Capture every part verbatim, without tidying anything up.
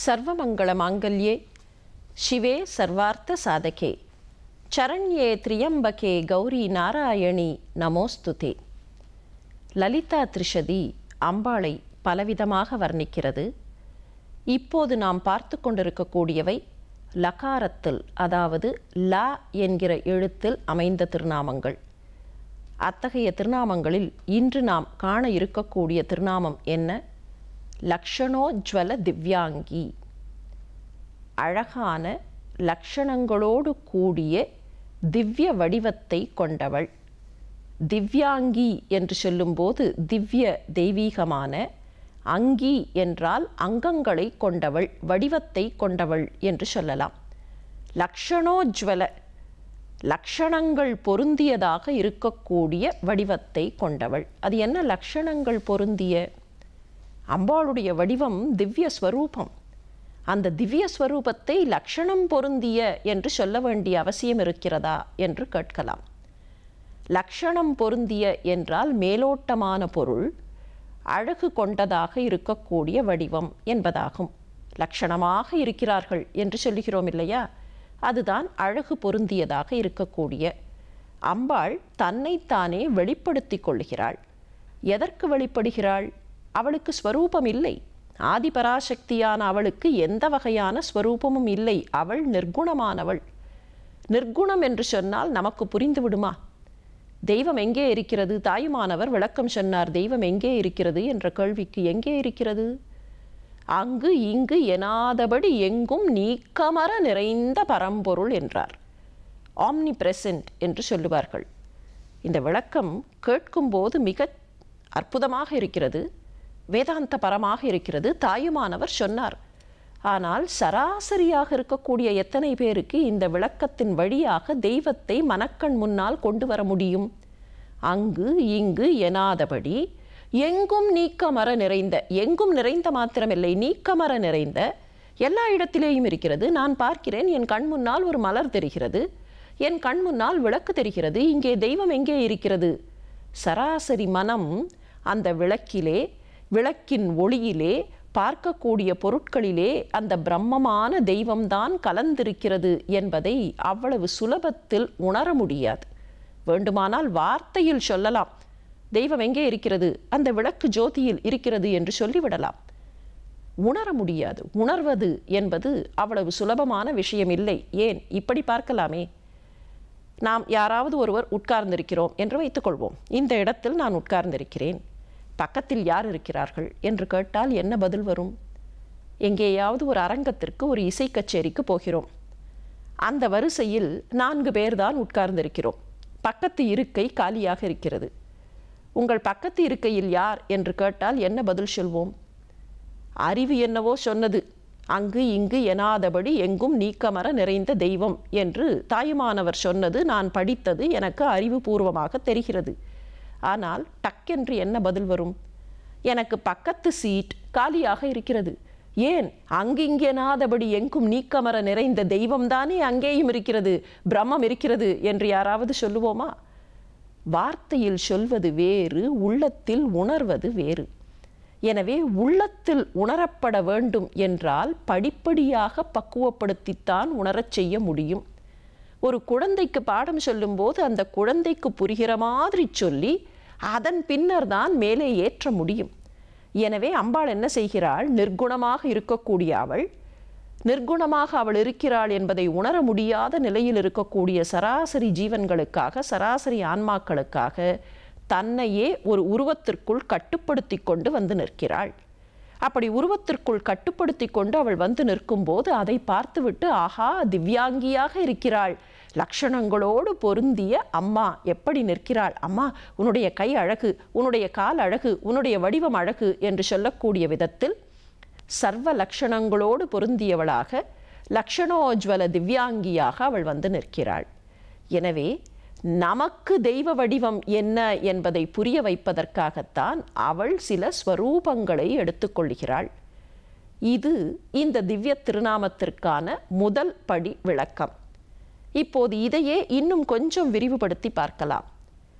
சர்வமங்கள மாங்கல்யே சிவே சர்வார்த்த சாதகே சரண்யே திரியம்பகே கௌரி நாராயணி நமோஸ்துதே. லலிதா திரிஷதி அம்பாளை பலவிதமாக வர்ணிக்கிறது. இப்போது நாம் பார்த்து கொண்டிருக்கக்கூடியவை லகாரத்தில், அதாவது ல என்கிற எழுத்தில் அமைந்த திருநாமங்கள். அத்தகைய திருநாமங்களில் இன்று நாம் காண இருக்கக்கூடிய திருநாமம் என்ன? லக்ஷணோஜ்வல திவ்யாங்கி. அழகான லக்ஷணங்களோடு கூடிய திவ்ய வடிவத்தை கொண்டவள். திவ்யாங்கி என்று சொல்லும்போது திவ்ய தெய்வீகமான, அங்கி என்றால் அங்கங்களை கொண்டவள், வடிவத்தை கொண்டவள் என்று சொல்லலாம். லக்ஷணோஜ்வல, லக்ஷணங்கள் பொருந்தியதாக இருக்கக்கூடிய வடிவத்தை கொண்டவள். அது என்ன லக்ஷணங்கள் பொருந்திய? அம்பாளுடைய வடிவம் திவ்ய ஸ்வரூபம். அந்த திவ்ய ஸ்வரூபத்தை லக்ஷணம் பொருந்திய என்று சொல்ல வேண்டிய அவசியம் இருக்கிறதா என்று கேட்கலாம். லக்ஷணம் பொருந்திய என்றால் மேலோட்டமான பொருள், அழகு கொண்டதாக இருக்கக்கூடிய வடிவம் என்பதாகும். லக்ஷணமாக இருக்கிறார்கள் என்று சொல்லுகிறோம் இல்லையா? அதுதான் அழகு பொருந்தியதாக இருக்கக்கூடிய. அம்பாள் தன்னைத்தானே வெளிப்படுத்தி கொள்கிறாள். எதற்கு வெளிப்படுகிறாள்? அவளுக்கு ஸ்வரூபம் இல்லை. ஆதிபராசக்தியான அவளுக்கு எந்த வகையான ஸ்வரூபமும் இல்லை. அவள் நிர்குணமானவள். நிர்குணம் என்று சொன்னால் நமக்கு புரிந்து விடுமா? தெய்வம் எங்கே இருக்கிறது? தாயுமானவர் விளக்கம் சொன்னார். தெய்வம் எங்கே இருக்கிறது என்ற கேள்விக்கு எங்கே இருக்கிறது? அங்கு இங்கு எனாதபடி எங்கும் நீக்கமர நிறைந்த பரம்பொருள் என்றார். ஆம்னி பிரசன்ட் என்று சொல்லுவார்கள். இந்த விளக்கம் கேட்கும்போது மிக அற்புதமாக இருக்கிறது, வேதாந்த பரமாக இருக்கிறது. தாயுமானவர் சொன்னார். ஆனால் சராசரியாக இருக்கக்கூடிய எத்தனை பேருக்கு இந்த விளக்கத்தின் வழியாக தெய்வத்தை மனக்கண் முன்னால் கொண்டு வர முடியும்? அங்கு இங்கு எனாதபடி எங்கும் நீக்கமர நிறைந்த, எங்கும் நிறைந்த மாத்திரமில்லை, நீக்கமர நிறைந்த, எல்லா இடத்திலேயும் இருக்கிறது. நான் பார்க்கிறேன், என் கண் முன்னால் ஒரு மலர் தெரிகிறது, என் கண் முன்னால் விளக்கு தெரிகிறது. இங்கே தெய்வம் எங்கே இருக்கிறது? சராசரி மனம் அந்த விளக்கிலே, விளக்கின் ஒளியிலே, பார்க்கக்கூடிய பொருட்களிலே அந்த பிரம்மமான தெய்வம்தான் கலந்திருக்கிறது என்பதை அவ்வளவு சுலபத்தில் உணர முடியாது. வேண்டுமானால் வார்த்தையில் சொல்லலாம், தெய்வம் எங்கே இருக்கிறது, அந்த விளக்கு ஜோதியில் இருக்கிறது என்று சொல்லிவிடலாம். உணர முடியாது. உணர்வது என்பது அவ்வளவு சுலபமான விஷயம் இல்லை. ஏன்? இப்படி பார்க்கலாமே. நாம் யாராவது ஒருவர் உட்கார்ந்திருக்கிறோம் என்று வைத்துக்கொள்வோம். இந்த இடத்தில் நான் உட்கார்ந்திருக்கிறேன், பக்கத்தில் யார் இருக்கிறார்கள் என்று கேட்டால் என்ன பதில் வரும்? எங்கேயாவது ஒரு அரங்கத்திற்கு, ஒரு இசை கச்சேரிக்கு போகிறோம். அந்த வரிசையில் நான்கு பேர்தான் உட்கார்ந்திருக்கிறோம். பக்கத்து இருக்கை காலியாக இருக்கிறது. உங்கள் பக்கத்து இருக்கையில் யார் என்று கேட்டால் என்ன பதில் சொல்வோம்? அறிவு என்னவோ சொன்னது, அங்கு இங்கு எனாதபடி எங்கும் நீக்கமர நிறைந்த தெய்வம் என்று தாயுமானவர் சொன்னது நான் படித்தது, எனக்கு அறிவுபூர்வமாக தெரிகிறது. ஆனால் டக்கென்று என்ன பதில் வரும்? எனக்கு பக்கத்து சீட் காலியாக இருக்கிறது. ஏன்? அங்கிங்கெனாதபடி எங்கும் நீக்கமர நிறைந்த தெய்வம்தானே அங்கேயும் இருக்கிறது, பிரம்மம் இருக்கிறது என்று யாராவது சொல்லுவோமா? வார்த்தையில் சொல்வது வேறு, உள்ளத்தில் உணர்வது வேறு. எனவே உள்ளத்தில் உணரப்பட வேண்டும் என்றால் படிப்படியாக பக்குவப்படுத்தித்தான் உணரச் செய்ய முடியும். ஒரு குழந்தைக்கு பாடம் சொல்லும்போது அந்த குழந்தைக்கு புரிகிற மாதிரி சொல்லி அதன் பின்னர் தான் மேலே ஏற்ற முடியும். எனவே அம்பாள் என்ன செய்கிறாள்? நிர்குணமாக இருக்கக்கூடிய அவள், நிர்குணமாக அவள் இருக்கிறாள் என்பதை உணர முடியாத நிலையில் இருக்கக்கூடிய சராசரி ஜீவன்களுக்காக, சராசரி ஆன்மாக்களுக்காக தன்னையே ஒரு உருவத்திற்குள் கட்டுப்படுத்தி கொண்டு வந்து நிற்கிறாள். அப்படி உருவத்திற்குள் கட்டுப்படுத்தி கொண்டு அவள் வந்து நிற்கும்போது அதை பார்த்துவிட்டு, ஆஹா, திவ்யாங்கியாக இருக்கிறாள், லக்ஷணங்களோடு பொருந்திய அம்மா எப்படி நிற்கிறாள், அம்மா உன்னுடைய கை அழகு, உன்னுடைய கால் அழகு, உன்னுடைய வடிவம் அழகு என்று சொல்லக்கூடிய விதத்தில் சர்வ லக்ஷணங்களோடு பொருந்தியவளாக, லக்ஷணோஜ்வல திவ்யாங்கியாக அவள் வந்து நிற்கிறாள். எனவே நமக்கு தெய்வ வடிவம் என்ன என்பதை புரிய வைப்பதற்காகத்தான் அவள் சில ஸ்வரூபங்களை எடுத்துக்கொள்கிறாள். இது இந்த திவ்ய திருநாமத்திற்கான முதல் படி விளக்கம். இப்போது இதையே இன்னும் கொஞ்சம் விரிவுபடுத்தி பார்க்கலாம்.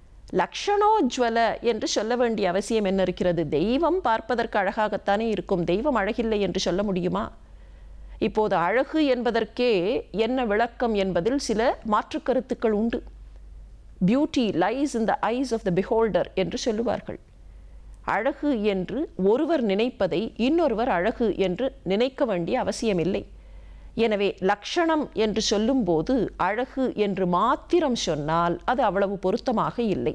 லக்ஷணோஜ்வல என்று சொல்ல வேண்டிய அவசியம் என்ன இருக்கிறது? தெய்வம் பார்ப்பதற்கு அழகாகத்தானே இருக்கும், தெய்வம் அழகில்லை என்று சொல்ல முடியுமா? இப்போது அழகு என்பதற்கே என்ன விளக்கம் என்பதில் சில மாற்று கருத்துக்கள் உண்டு. Beauty lies in the eyes of the beholder என்று சொல்லுவார்கள். அழகு என்று ஒருவர் நினைப்பதை இன்னொருவர் அழகு என்று நினைக்க வேண்டிய அவசியமில்லை. எனவே லக்ஷணம் என்று சொல்லும்போது அழகு என்று மாத்திரம் சொன்னால் அது அவ்வளவு பொருத்தமாக இல்லை.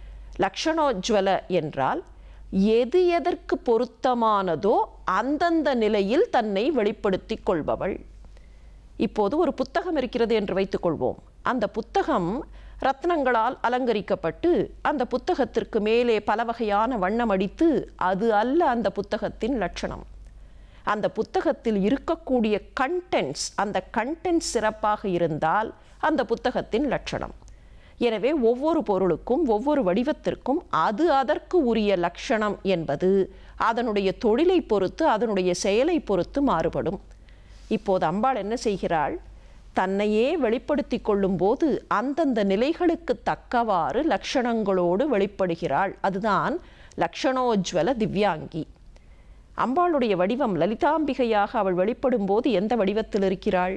லக்ஷணோஜ்வல என்றால் எது எதற்கு பொருத்தமானதோ அந்தந்த நிலையில் தன்னை வெளிப்படுத்தி கொள்பவள். இப்போது ஒரு புத்தகம் இருக்கிறது என்று வைத்துக்கொள்வோம். அந்த புத்தகம் ரத்னங்களால் அலங்கரிக்கப்பட்டு அந்த புத்தகத்திற்கு மேலே பல வகையான வண்ணம் அடித்து அது அல்ல அந்த புத்தகத்தின் லட்சணம். அந்த புத்தகத்தில் இருக்கக்கூடிய கண்டென்ட்ஸ், அந்த கண்டென்ட்ஸ் சிறப்பாக இருந்தால் அந்த புத்தகத்தின் லட்சணம். எனவே ஒவ்வொரு பொருளுக்கும் ஒவ்வொரு வடிவத்திற்கும் அது அதற்கு உரிய லட்சணம் என்பது அதனுடைய தொழிலை பொறுத்து அதனுடைய செயலை பொறுத்து மாறுபடும். இப்போது அம்பாள் என்ன செய்கிறாள்? தன்னையே வெளிப்படுத்தி கொள்ளும் போது அந்தந்த நிலைகளுக்கு தக்கவாறு லட்சணங்களோடு வெளிப்படுகிறாள். அதுதான் லக்ஷணோஜ்வல திவ்யாங்கி. அம்பாளுடைய வடிவம் லலிதாம்பிகையாக அவள் வெளிப்படும் போது எந்த வடிவத்தில் இருக்கிறாள்?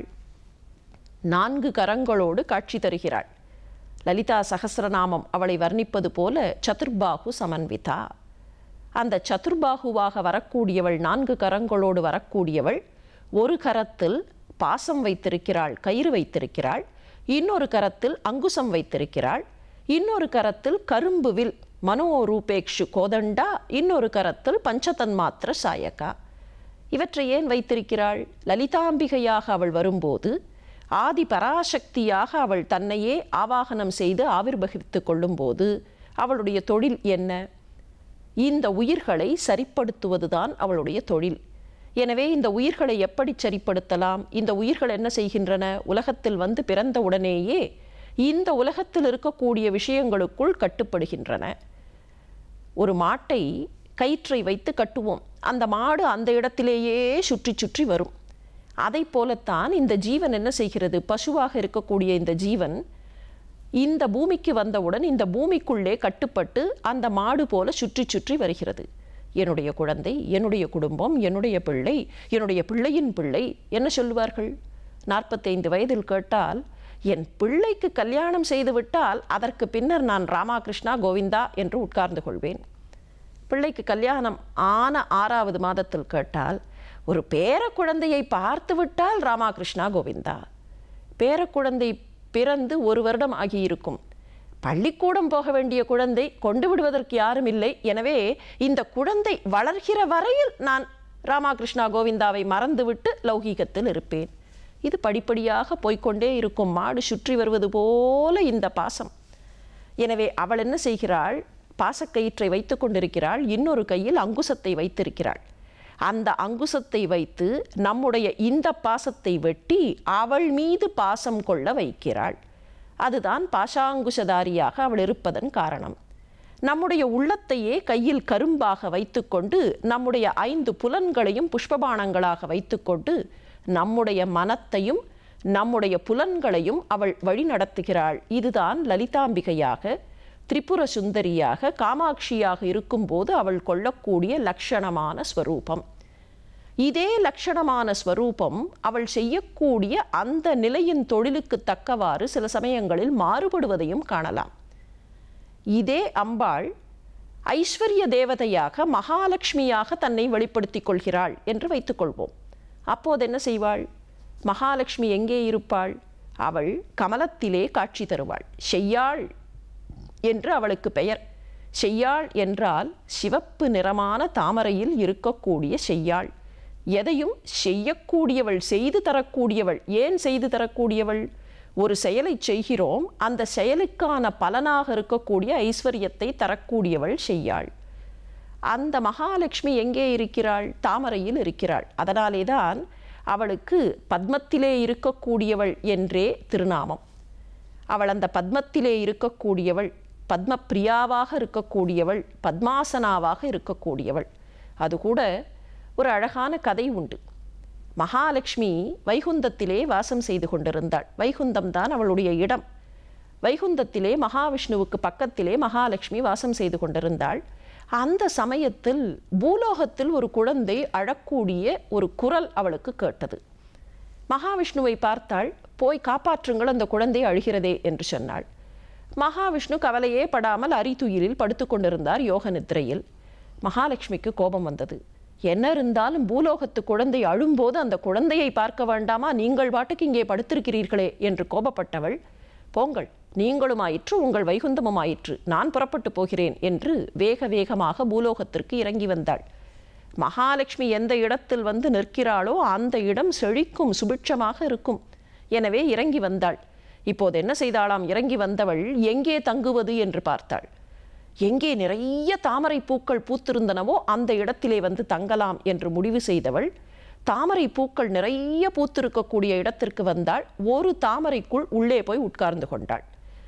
நான்கு கரங்களோடு காட்சி தருகிறாள். லலிதா சகஸ்ரநாமம் அவளை வர்ணிப்பது போல சதுர்பாகு சமன்விதா. அந்த சதுர்பாகுவாக வரக்கூடியவள், நான்கு கரங்களோடு வரக்கூடியவள், ஒரு கரத்தில் பாசம் வைத்திருக்கிறாள், கயிறு வைத்திருக்கிறாள். இன்னொரு கரத்தில் அங்குசம் வைத்திருக்கிறாள். இன்னொரு கரத்தில் கரும்புவில் மனோரூபேக்ஷு கோதண்டா. இன்னொரு கரத்தில் பஞ்சதன்மாத்திர சாயகா. இவற்றை ஏன் வைத்திருக்கிறாள்? லலிதாம்பிகையாக அவள் வரும்போது ஆதி பராசக்தியாக அவள் தன்னையே ஆவாகனம் செய்து ஆவிர்வகித்து கொள்ளும்போது அவளுடைய தொழில் என்ன? இந்த உயிர்களை சரிப்படுத்துவதுதான் அவளுடைய தொழில். எனவே இந்த உயிர்களை எப்படி சரிப்படுத்தலாம்? இந்த உயிர்கள் என்ன செய்கின்றன? உலகத்தில் வந்து பிறந்த உடனேயே இந்த உலகத்தில் இருக்கக்கூடிய விஷயங்களுக்குள் கட்டுப்படுகின்றன. ஒரு மாட்டை கயிற்றை வைத்து கட்டுவோம். அந்த மாடு அந்த இடத்திலேயே சுற்றி சுற்றி வரும். அதை போலத்தான் இந்த ஜீவன் என்ன செய்கிறது? பசுவாக இருக்கக்கூடிய இந்த ஜீவன் இந்த பூமிக்கு வந்தவுடன் இந்த பூமிக்குள்ளே கட்டுப்பட்டு அந்த மாடு போல சுற்றி சுற்றி வருகிறது. என்னுடைய குழந்தை, என்னுடைய குடும்பம், என்னுடைய பிள்ளை, என்னுடைய பிள்ளையின் பிள்ளை என்ன சொல்லுவார்கள்? நாற்பத்தைந்து வயதில் கேட்டால், என் பிள்ளைக்கு கல்யாணம் செய்துவிட்டால் அதற்கு பின்னர் நான் ராமகிருஷ்ணா கோவிந்தா என்று உட்கார்ந்து கொள்வேன். பிள்ளைக்கு கல்யாணம் ஆன ஆறாவது மாதத்தில் கேட்டால், ஒரு பேர குழந்தையை பார்த்து விட்டால் ராமகிருஷ்ணா கோவிந்தா. பேர குழந்தை பிறந்து ஒரு வருடம் ஆகியிருக்கும். பள்ளிக்கூடம் போக வேண்டிய குழந்தை, கொண்டு விடுவதற்கு யாரும் இல்லை. எனவே இந்த குழந்தை வளர்கிற வரையில் நான் ராமகிருஷ்ணா கோவிந்தாவை மறந்துவிட்டு லௌகீகத்தில் இருப்பேன். இது படிப்படியாக போய்கொண்டே இருக்கும். மாடு சுற்றி வருவது போல இந்த பாசம். எனவே அவள் என்ன செய்கிறாள்? பாசக்கயிற்றை வைத்து கொண்டிருக்கிறாள். இன்னொரு கையில் அங்குசத்தை வைத்திருக்கிறாள். அந்த அங்குசத்தை வைத்து நம்முடைய இந்த பாசத்தை வெட்டி அவள் மீது பாசம் கொள்ள வைக்கிறாள். அதுதான் பாசாங்குஷதாரியாக அவள் இருப்பதன் காரணம். நம்முடைய உள்ளத்தையே கையில் கரும்பாக வைத்துக்கொண்டு நம்முடைய ஐந்து புலன்களையும் புஷ்பபானங்களாக வைத்துக்கொண்டு நம்முடைய மனத்தையும் நம்முடைய புலன்களையும் அவள் வழி நடத்துகிறாள். இதுதான் லலிதாம்பிகையாக, திரிபுர சுந்தரியாக, காமாட்சியாக இருக்கும்போது அவள் கொள்ளக்கூடிய லட்சணமான ஸ்வரூபம். இதே லட்சணமான ஸ்வரூபம் அவள் செய்யக்கூடிய அந்த நிலையின் தொழிலுக்கு தக்கவாறு சில சமயங்களில் மாறுபடுவதையும் காணலாம். இதே அம்பாள் ஐஸ்வர்ய தேவதையாக, மகாலட்சுமியாக தன்னை வெளிப்படுத்திக் கொள்கிறாள் என்று வைத்துக்கொள்வோம். அப்போது என்ன செய்வாள்? மகாலட்சுமி எங்கே இருப்பாள்? அவள் கமலத்திலே காட்சி தருவாள். செய்யாள் என்று அவளுக்கு பெயர். செய்யாள் என்றால் சிவப்பு நிறமான தாமரையில் இருக்கக்கூடிய செய்யாள். எதையும் செய்யக்கூடியவள், செய்து தரக்கூடியவள். ஏன் செய்து தரக்கூடியவள்? ஒரு செயலை செய்கிறோம், அந்த செயலுக்கான பலனாக இருக்கக்கூடிய ஐஸ்வர்யத்தை தரக்கூடியவள் செய்யாள். அந்த மகாலட்சுமி எங்கே இருக்கிறாள்? தாமரையில் இருக்கிறாள். அதனாலே தான் அவளுக்கு பத்மத்திலே இருக்கக்கூடியவள் என்றே திருநாமம். அவள் அந்த பத்மத்திலே இருக்கக்கூடியவள், பத்ம பிரியாவாக இருக்கக்கூடியவள், பத்மாசனாவாக இருக்கக்கூடியவள். அது கூட ஒரு அழகான கதை உண்டு. மகாலட்சுமி வைகுந்தத்திலே வாசம் செய்து கொண்டிருந்தாள். வைகுந்தம் தான் அவளுடைய இடம். வைகுந்தத்திலே மகாவிஷ்ணுவுக்கு பக்கத்திலே மகாலட்சுமி வாசம் செய்து கொண்டிருந்தாள். அந்த சமயத்தில் பூலோகத்தில் ஒரு குழந்தை அழக்கூடிய ஒரு குரல் அவளுக்கு கேட்டது. மகாவிஷ்ணுவை பார்த்தாள். போய் காப்பாற்றுங்கள், அந்த குழந்தை அழுகிறதே என்று சொன்னாள். மகாவிஷ்ணு கவலையே படாமல் அரித்துயிலில் படுத்து கொண்டிருந்தார் யோக நித்ரையில். மகாலட்சுமிக்கு கோபம் வந்தது. என்ன இருந்தாலும் பூலோகத்து குழந்தை அழும்போது அந்த குழந்தையை பார்க்க வேண்டாமா, நீங்கள் பாட்டுக்கு இங்கே படுத்திருக்கிறீர்களே என்று கோபப்பட்டவள், போங்கள், நீங்களும் ஆயிற்று, உங்கள் வைகுந்தமும் ஆயிற்று, நான் புறப்பட்டு போகிறேன் என்று வேக வேகமாக பூலோகத்திற்கு இறங்கி வந்தாள். மகாலட்சுமி எந்த இடத்தில் வந்து நிற்கிறாளோ அந்த இடம் செழிக்கும், சுபிட்சமாக இருக்கும். எனவே இறங்கி வந்தாள். இப்போது என்ன செய்தாளாம்? இறங்கி வந்தவள் எங்கே தங்குவது என்று பார்த்தாள். எங்கே நிறைய தாமரை பூக்கள் பூத்திருந்தனவோ அந்த இடத்திலே வந்து தங்கலாம் என்று முடிவு செய்தவள் தாமரை பூக்கள் நிறைய பூத்திருக்கக்கூடிய இடத்திற்கு வந்தாள். ஒரு தாமரைக்குள் உள்ளே போய் உட்கார்ந்து கொண்டாள்.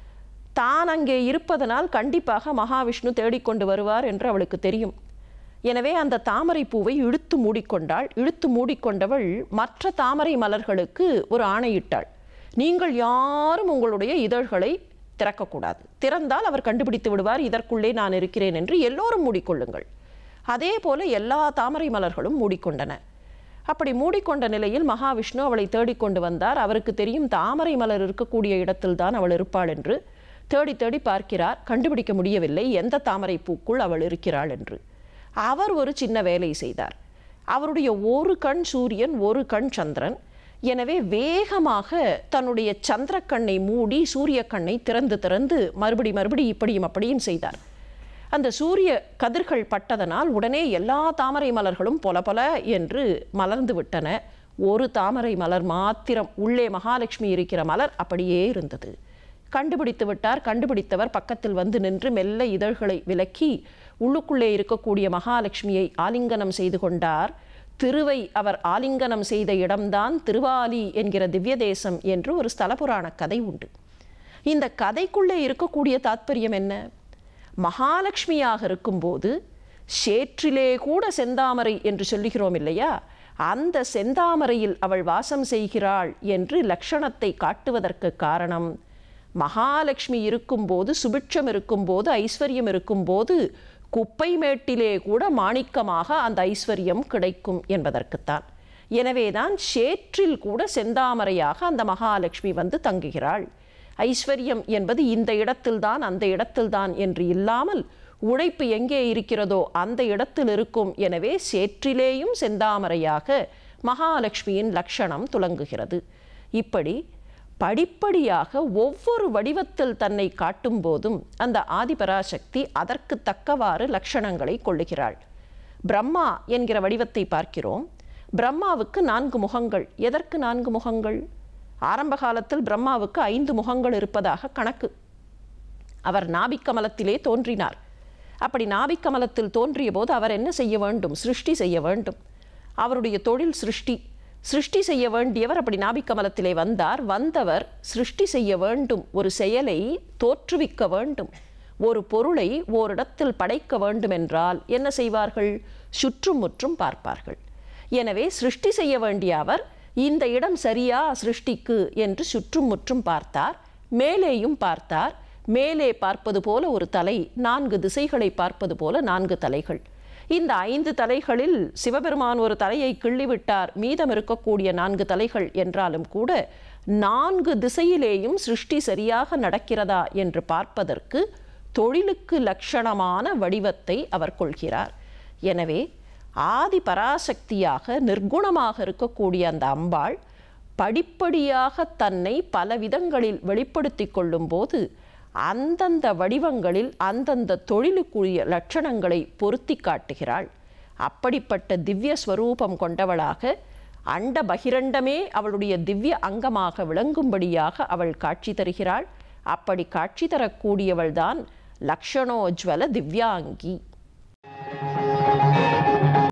தான் அங்கே இருப்பதனால் கண்டிப்பாக மகாவிஷ்ணு தேடிக்கொண்டு வருவார் என்று அவளுக்கு தெரியும். எனவே அந்த தாமரை பூவை இழுத்து மூடிக்கொண்டாள். இழுத்து மூடிக்கொண்டவள் மற்ற தாமரை மலர்களுக்கு ஒரு ஆணையிட்டாள். நீங்கள் யாரும் உங்களுடைய இதழ்களை திறக்கக்கூடாது, திறந்தால் அவர் கண்டுபிடித்து விடுவார், இதற்குள்ளே நான் இருக்கிறேன் என்று எல்லோரும் மூடிக்கொள்ளுங்கள். அதே போல எல்லா தாமரை மலர்களும் மூடிக்கொண்டன. அப்படி மூடிக்கொண்ட நிலையில் மகாவிஷ்ணு அவளை தேடிக்கொண்டு வந்தார். அவருக்கு தெரியும் தாமரை மலர் இருக்கக்கூடிய இடத்தில் தான் அவள் இருப்பாள் என்று. தேடி தேடி பார்க்கிறார், கண்டுபிடிக்க முடியவில்லை எந்த தாமரை பூக்குள் அவள் இருக்கிறாள் என்று. அவர் ஒரு சின்ன வேலை செய்தார். அவருடைய ஒரு கண் சூரியன், ஒரு கண் சந்திரன். எனவே வேகமாக தன்னுடைய சந்திர கண்ணை மூடி சூரிய கண்ணை திறந்து திறந்து மறுபடி மறுபடி இப்படியும் அப்படியும் செய்தார். அந்த சூரிய கதிர்கள் பட்டதனால் உடனே எல்லா தாமரை மலர்களும் பொல பொல என்று மலர்ந்து விட்டன. ஒரு தாமரை மலர் மாத்திரம், உள்ளே மகாலட்சுமி இருக்கிற மலர் அப்படியே இருந்தது. கண்டுபிடித்து விட்டார். கண்டுபிடித்தவர் பக்கத்தில் வந்து நின்று மெல்ல இதழ்களை விலக்கி உள்ளுக்குள்ளே இருக்கக்கூடிய மகாலட்சுமியை ஆலிங்கனம் செய்து கொண்டார். திருவை அவர் ஆலிங்கனம் செய்த இடம்தான் திருவாலி என்கிற திவ்ய தேசம் என்று ஒரு ஸ்தல புராண கதை உண்டு. இந்த கதைக்குள்ளே இருக்கக்கூடிய தாத்பரியம் என்ன? மகாலட்சுமியாக இருக்கும்போது சேற்றிலே கூட செந்தாமரை என்று சொல்லுகிறோம் இல்லையா, அந்த செந்தாமரையில் அவள் வாசம் செய்கிறாள் என்று லட்சணத்தை காட்டுவதற்கு காரணம், மகாலட்சுமி இருக்கும்போது, சுபிட்சம் இருக்கும்போது, ஐஸ்வர்யம் இருக்கும்போது குப்பை மேட்டிலே கூட மாணிக்கமாக அந்த ஐஸ்வர்யம் கிடைக்கும் என்பதற்குத்தான். எனவேதான் சேற்றில் கூட செந்தாமரையாக அந்த மகாலட்சுமி வந்து தங்குகிறாள். ஐஸ்வர்யம் என்பது இந்த இடத்தில்தான் அந்த இடத்தில்தான் என்று இல்லாமல் உழைப்பு எங்கே இருக்கிறதோ அந்த இடத்தில் இருக்கும். எனவே சேற்றிலேயும் செந்தாமரையாக மகாலட்சுமியின் லட்சணம் துலங்குகிறது. இப்படி படிப்படியாக ஒவ்வொரு வடிவத்தில் தன்னை காட்டும் போதும் அந்த ஆதிபராசக்தி அதற்கு தக்கவாறு லட்சணங்களை கொள்ளுகிறாள். பிரம்மா என்கிற வடிவத்தை பார்க்கிறோம். பிரம்மாவுக்கு நான்கு முகங்கள். எதற்கு நான்கு முகங்கள்? ஆரம்ப காலத்தில் பிரம்மாவுக்கு ஐந்து முகங்கள் இருப்பதாக கணக்கு. அவர் நாபிக்கமலத்திலே தோன்றினார். அப்படி நாபிக்கமலத்தில் தோன்றிய போது அவர் என்ன செய்ய வேண்டும்? சிருஷ்டி செய்ய வேண்டும். அவருடைய தொழில் சிருஷ்டி. சிருஷ்டி செய்ய வேண்டியவர் அப்படி நாபிக்கமலத்திலே வந்தார். வந்தவர் சிருஷ்டி செய்ய வேண்டும், ஒரு செயலை தோற்றுவிக்க வேண்டும், ஒரு பொருளை ஓரிடத்தில் படைக்க வேண்டும் என்றால் என்ன செய்வார்கள்? சுற்றும் முற்றும் பார்ப்பார்கள். எனவே சிருஷ்டி செய்ய வேண்டிய அவர் இந்த இடம் சரியா சிருஷ்டிக்கு என்று சுற்றும் முற்றும் பார்த்தார். மேலேயும் பார்த்தார். மேலே பார்ப்பது போல ஒரு தலை, நான்கு திசைகளை பார்ப்பது போல நான்கு தலைகள். இந்த ஐந்து தலைகளில் சிவபெருமான் ஒரு தலையை கிள்ளிவிட்டார், மீதம் இருக்கக்கூடிய நான்கு தலைகள் என்றாலும் கூட நான்கு திசையிலேயும் சிருஷ்டி சரியாக நடக்கிறதா என்று பார்ப்பதற்கு தொழிலுக்கு லட்சணமான வடிவத்தை அவர் கொள்கிறார். எனவே ஆதி பராசக்தியாக நிர்குணமாக இருக்கக்கூடிய அந்த அம்பாள் படிப்படியாக தன்னை பல விதங்களில் வெளிப்படுத்தி கொள்ளும் போது அந்தந்த வடிவங்களில் அந்தந்த தொழிலுக்குரிய லட்சணங்களை பொருத்தி காட்டுகிறாள். அப்படிப்பட்ட திவ்ய ஸ்வரூபம் கொண்டவளாக அண்ட பகிரண்டமே அவளுடைய திவ்ய அங்கமாக விளங்கும்படியாக அவள் காட்சி தருகிறாள். அப்படி காட்சி தரக்கூடியவள்தான் லக்ஷணோஜ்வல திவ்யாங்கி.